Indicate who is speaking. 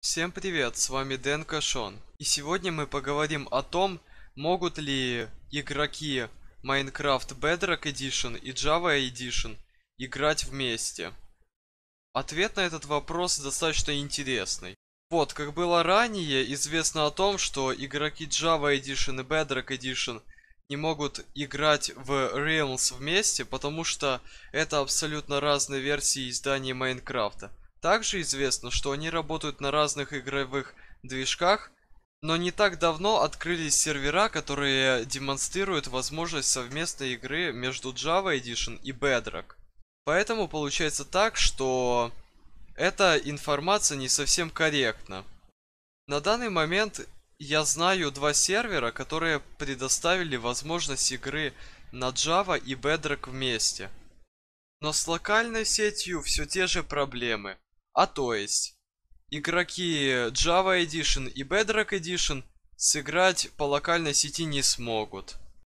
Speaker 1: Всем привет, с вами Дэн Кашон. И сегодня мы поговорим о том, могут ли игроки Minecraft Bedrock Edition и Java Edition играть вместе. Ответ на этот вопрос достаточно интересный. Вот, как было ранее, известно о том, что игроки Java Edition и Bedrock Edition не могут играть в Realms вместе, потому что это абсолютно разные версии издания Майнкрафта. Также известно, что они работают на разных игровых движках, но не так давно открылись сервера, которые демонстрируют возможность совместной игры между Java Edition и Bedrock. Поэтому получается так, что эта информация не совсем корректна. На данный момент я знаю два сервера, которые предоставили возможность игры на Java и Bedrock вместе. Но с локальной сетью все те же проблемы. А то есть, игроки Java Edition и Bedrock Edition сыграть по локальной сети не смогут.